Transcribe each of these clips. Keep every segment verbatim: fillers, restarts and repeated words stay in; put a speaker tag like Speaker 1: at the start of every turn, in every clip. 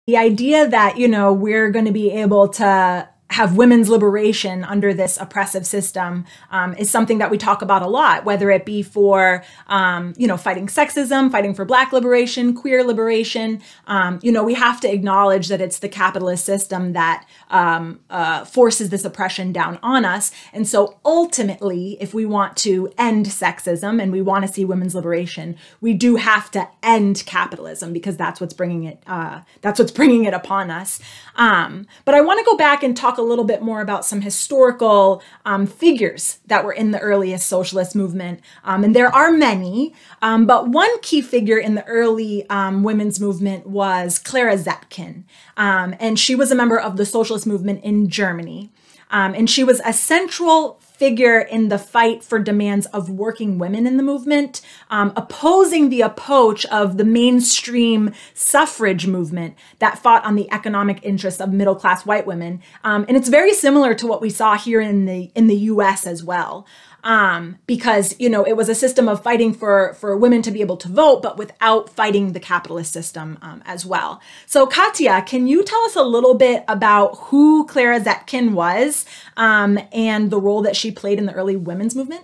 Speaker 1: The idea that, you know, we're going to be able to have women's liberation under this oppressive system um, is something that we talk about a lot, whether it be for, um, you know, fighting sexism, fighting for Black liberation, queer liberation. Um, you know, we have to acknowledge that it's the capitalist system that um, uh, forces this oppression down on us. And so ultimately, if we want to end sexism and we want to see women's liberation, we do have to end capitalism, because that's what's bringing it, uh, that's what's bringing it upon us. Um, but I want to go back and talk a little bit more about some historical um, figures that were in the earliest socialist movement. Um, and there are many, um, but one key figure in the early um, women's movement was Clara Zetkin. Um, and she was a member of the socialist movement in Germany. Um, and she was a central figure in the fight for demands of working women in the movement, um, opposing the approach of the mainstream suffrage movement that fought on the economic interests of middle-class white women. Um, and it's very similar to what we saw here in the in the U S as well. Um, because, you know, it was a system of fighting for, for women to be able to vote, but without fighting the capitalist system um, as well. So Katya, can you tell us a little bit about who Clara Zetkin was um, and the role that she played in the early women's movement?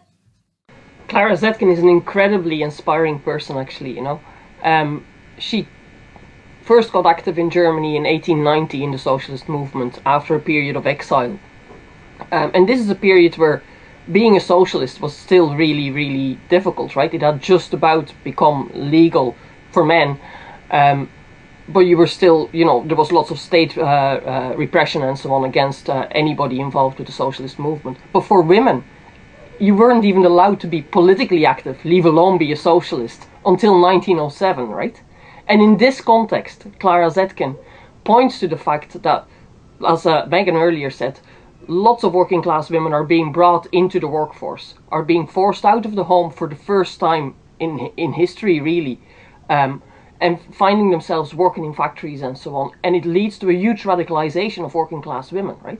Speaker 2: Clara Zetkin is an incredibly inspiring person, actually, you know. Um, she first got active in Germany in eighteen ninety in the socialist movement after a period of exile. Um, and this is a period where being a socialist was still really, really difficult, right? It had just about become legal for men, um, but you were still, you know, there was lots of state uh, uh, repression and so on against uh, anybody involved with the socialist movement. But for women, you weren't even allowed to be politically active, leave alone be a socialist, until nineteen oh seven, right? And in this context, Clara Zetkin points to the fact that, as uh, Megan earlier said, lots of working class women are being brought into the workforce, are being forced out of the home for the first time in in history, really, um, and finding themselves working in factories and so on. And it leads to a huge radicalization of working class women, right?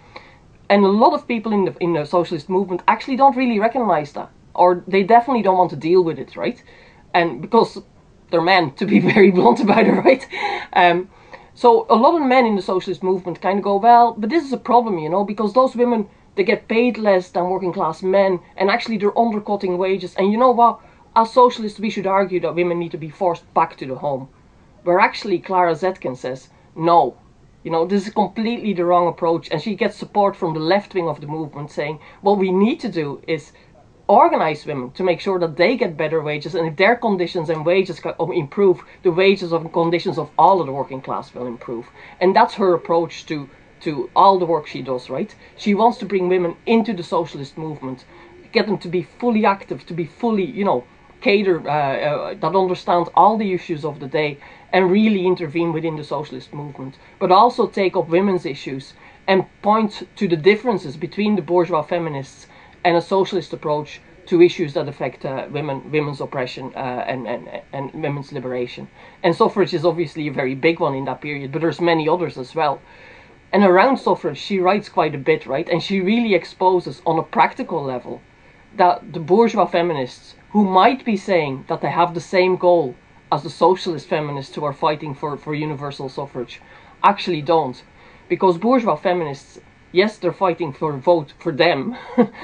Speaker 2: And a lot of people in the in the socialist movement actually don't really recognize that, or they definitely don't want to deal with it, right? And because they're men, to be very blunt about it, right? Um, So a lot of men in the socialist movement kind of go, well, but this is a problem, you know, because those women, they get paid less than working class men, and actually they're undercutting wages. And you know what? As socialists, we should argue that women need to be forced back to the home. Where actually Clara Zetkin says, no, you know, this is completely the wrong approach. And she gets support from the left wing of the movement saying, what we need to do is organize women to make sure that they get better wages, and if their conditions and wages improve, the wages and conditions of all of the working class will improve. And that's her approach to to all the work she does, right? She wants to bring women into the socialist movement, get them to be fully active, to be fully, you know, cater, uh, uh, that understand all the issues of the day and really intervene within the socialist movement, but also take up women's issues and point to the differences between the bourgeois feminists and a socialist approach to issues that affect uh, women, women's oppression uh, and, and, and women's liberation. And suffrage is obviously a very big one in that period, but there's many others as well. And around suffrage, she writes quite a bit, right? And she really exposes on a practical level that the bourgeois feminists, who might be saying that they have the same goal as the socialist feminists who are fighting for, for universal suffrage, actually don't. Because bourgeois feminists, yes, they're fighting for a vote for them,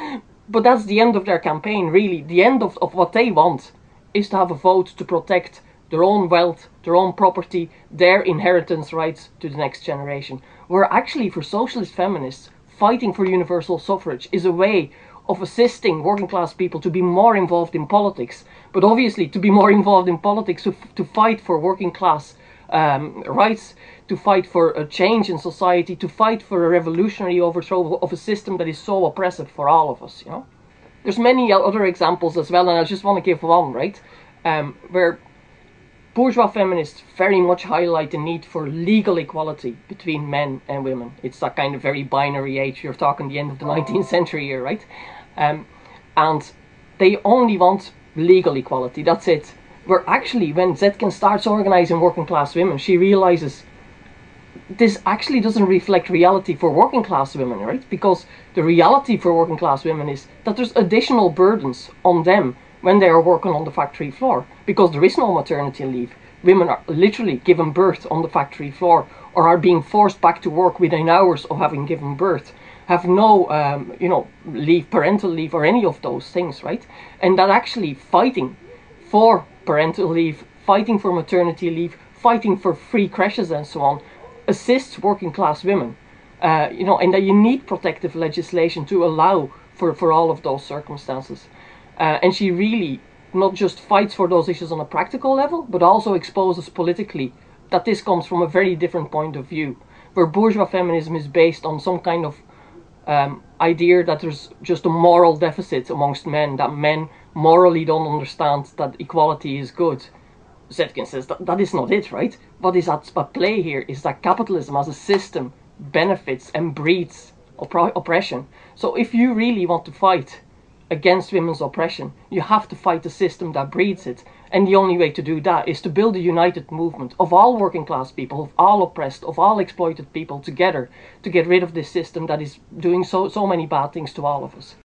Speaker 2: but that's the end of their campaign, really. The end of, of what they want is to have a vote to protect their own wealth, their own property, their inheritance rights to the next generation. Where actually for socialist feminists, fighting for universal suffrage is a way of assisting working class people to be more involved in politics, but obviously to be more involved in politics, to, to fight for working class um, rights, to fight for a change in society, to fight for a revolutionary overthrow of a system that is so oppressive for all of us, you know. There's many other examples as well, and I just want to give one, right, um, where bourgeois feminists very much highlight the need for legal equality between men and women. It's that kind of very binary age. You're talking the end of the nineteenth century here, right? Um, and they only want legal equality, that's it. Where actually, when Zetkin starts organizing working class women, she realizes this actually doesn't reflect reality for working class women, right? Because the reality for working class women is that there's additional burdens on them when they are working on the factory floor, because there is no maternity leave, women are literally given birth on the factory floor, or are being forced back to work within hours of having given birth, have no, um, you know, leave, parental leave, or any of those things, right? And that actually fighting for parental leave, fighting for maternity leave, fighting for free creches and so on, assists working class women. Uh, you know, and that you need protective legislation to allow for, for all of those circumstances. Uh, and she really not just fights for those issues on a practical level, but also exposes politically that this comes from a very different point of view, where bourgeois feminism is based on some kind of um, idea that there's just a moral deficit amongst men, that men morally don't understand that equality is good. Zetkin says that that is not it, right? What is at play here is that capitalism as a system benefits and breeds opp- oppression. So if you really want to fight against women's oppression, you have to fight the system that breeds it. And the only way to do that is to build a united movement of all working class people, of all oppressed, of all exploited people together to get rid of this system that is doing so, so many bad things to all of us.